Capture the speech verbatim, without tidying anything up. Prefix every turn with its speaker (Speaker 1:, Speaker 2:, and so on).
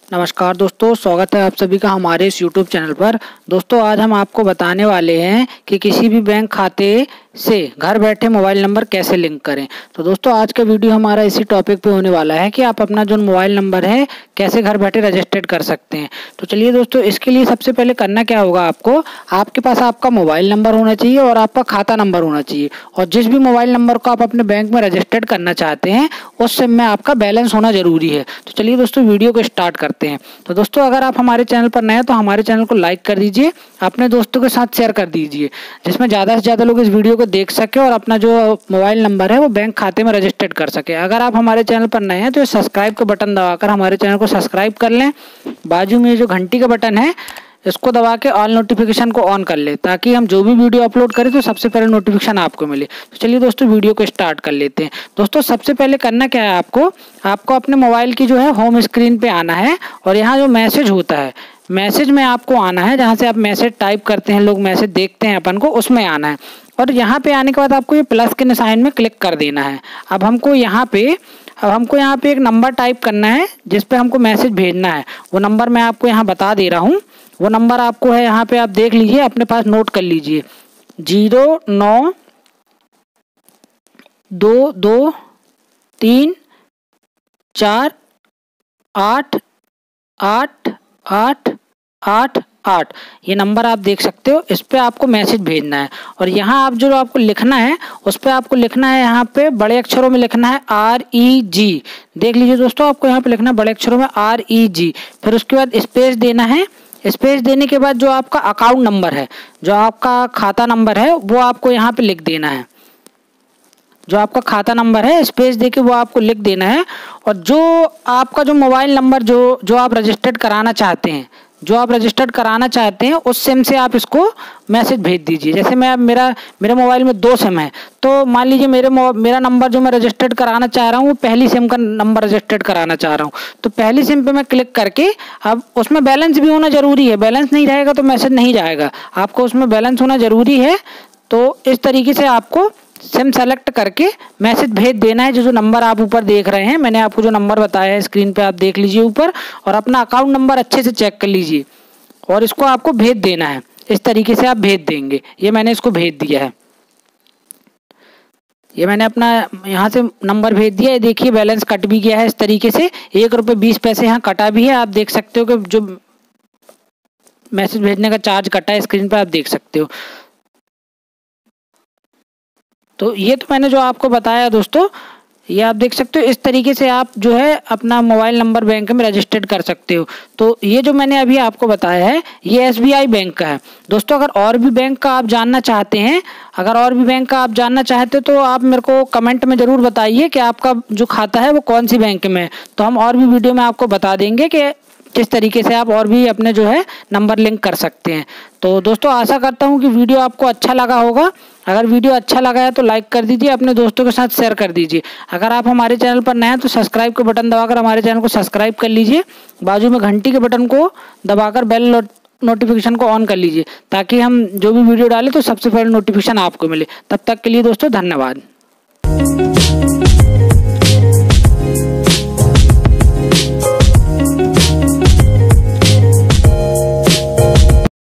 Speaker 1: नमस्कार दोस्तों, स्वागत है आप सभी का हमारे इस यूट्यूब चैनल पर। दोस्तों आज हम आपको बताने वाले हैं कि किसी भी बैंक खाते से घर बैठे मोबाइल नंबर कैसे लिंक करें। तो दोस्तों आज का वीडियो हमारा इसी टॉपिक पे होने वाला है कि आप अपना जो मोबाइल नंबर है कैसे घर बैठे रजिस्टर्ड कर सकते हैं। तो चलिए दोस्तों, इसके लिए सबसे पहले करना क्या होगा, आपको आपके पास आपका मोबाइल नंबर होना चाहिए और आपका खाता नंबर होना चाहिए। और जिस भी मोबाइल नंबर को आप अपने बैंक में रजिस्टर्ड करना चाहते हैं उस सिम में आपका बैलेंस होना जरूरी है। तो चलिए दोस्तों वीडियो को स्टार्ट करते हैं। तो दोस्तों अगर आप हमारे चैनल पर नए हैं तो हमारे चैनल को लाइक कर दीजिए, अपने दोस्तों के साथ शेयर कर दीजिए, जिसमें ज़्यादा से ज़्यादा लोग इस वीडियो को देख सके और अपना जो मोबाइल नंबर है वो बैंक खाते में रजिस्टर्ड कर सके। अगर आप हमारे चैनल पर नए हैं तो सब्सक्राइब का बटन दबाकर हमारे चैनल को सब्सक्राइब कर लें। बाजू में जो घंटी का बटन है इसको दबा के ऑल नोटिफिकेशन को ऑन कर ले, ताकि हम जो भी वीडियो अपलोड करें तो सबसे पहले नोटिफिकेशन आपको मिले। तो चलिए दोस्तों वीडियो को स्टार्ट कर लेते हैं। दोस्तों सबसे पहले करना क्या है, आपको आपको अपने मोबाइल की जो है होम स्क्रीन पे आना है और यहाँ जो मैसेज होता है मैसेज में आपको आना है, जहाँ से आप मैसेज टाइप करते हैं, लोग मैसेज देखते हैं अपन को, उसमें आना है। और यहाँ पे आने के बाद आपको ये प्लस के निशान में क्लिक कर देना है। अब हमको यहाँ पे अब हमको यहाँ पे एक नंबर टाइप करना है जिस पे हमको मैसेज भेजना है। वो नंबर मैं आपको यहाँ बता दे रहा हूँ। वो नंबर आपको है यहाँ पे, आप देख लीजिए, अपने पास नोट कर लीजिए। जीरो नौ दो दो तीन चार आठ आठ आठ आठ आठ ये नंबर आप देख सकते हो। इस पे आपको मैसेज भेजना है और यहाँ आप जो आपको लिखना है उस पे आपको लिखना है, यहाँ पे बड़े अक्षरों में लिखना है आर ई जी। देख लीजिए दोस्तों, आपको यहाँ पे लिखना है बड़े अक्षरों में आर ई जी। फिर उसके बाद स्पेस देना है। स्पेस देने के बाद जो आपका अकाउंट नंबर है, जो आपका खाता नंबर है, वो आपको यहाँ पे लिख देना है। जो आपका खाता नंबर है स्पेस देके वो आपको लिख देना है। और जो आपका जो मोबाइल नंबर जो जो आप रजिस्टर्ड कराना चाहते हैं जो आप रजिस्टर्ड कराना चाहते हैं उस सिम से आप इसको मैसेज भेज दीजिए। जैसे मैं अब मेरा मेरे मोबाइल में दो सिम है, तो मान लीजिए मेरे मेरा नंबर जो मैं रजिस्टर्ड कराना चाह रहा हूँ वो पहली सिम का नंबर रजिस्टर्ड कराना चाह रहा हूँ। तो पहली सिम पे मैं क्लिक करके, अब उसमें बैलेंस भी होना जरूरी है, बैलेंस नहीं रहेगा तो मैसेज नहीं जाएगा, आपको उसमें बैलेंस होना जरूरी है। तो इस तरीके से आपको सिम सेलेक्ट करके मैसेज भेज देना है। जो जो नंबर आप ऊपर देख रहे हैं, मैंने आपको जो नंबर बताया है स्क्रीन पे आप देख लीजिए ऊपर, और अपना अकाउंट नंबर अच्छे से चेक कर लीजिए और इसको आपको भेज देना है। इस तरीके से आप भेज देंगे। ये मैंने इसको भेज दिया है, ये मैंने अपना यहाँ से नंबर भेज दिया है। देखिए बैलेंस कट भी गया है इस तरीके से, एक रुपये बीस पैसे यहाँ कटा भी है। आप देख सकते हो कि जो मैसेज भेजने का चार्ज कटा है स्क्रीन पे आप देख सकते हो। तो ये तो मैंने जो आपको बताया दोस्तों, ये आप देख सकते हो। इस तरीके से आप जो है अपना मोबाइल नंबर बैंक में रजिस्टर्ड कर सकते हो। तो ये जो मैंने अभी आपको बताया है ये एस बी आई बैंक का है। दोस्तों अगर और भी बैंक का आप जानना चाहते हैं अगर और भी बैंक का आप जानना चाहते हो तो आप मेरे को कमेंट में ज़रूर बताइए कि आपका जो खाता है वो कौन सी बैंक में है। तो हम और भी वीडियो में आपको बता देंगे कि किस तरीके से आप और भी अपने जो है नंबर लिंक कर सकते हैं। तो दोस्तों आशा करता हूँ कि वीडियो आपको अच्छा लगा होगा। अगर वीडियो अच्छा लगा है तो लाइक कर दीजिए, अपने दोस्तों के साथ शेयर कर dीजिए। अगर आप हमारे चैनल पर नए हैं तो सब्सक्राइब के बटन दबाकर हमारे चैनल को सब्सक्राइब कर लीजिए। बाजू में घंटी के बटन को दबाकर बेल नोटिफिकेशन को ऑन कर लीजिए, ताकि हम जो भी वीडियो डालें तो सबसे पहले नोटिफिकेशन आपको मिले। तब तक के लिए दोस्तों धन्यवाद।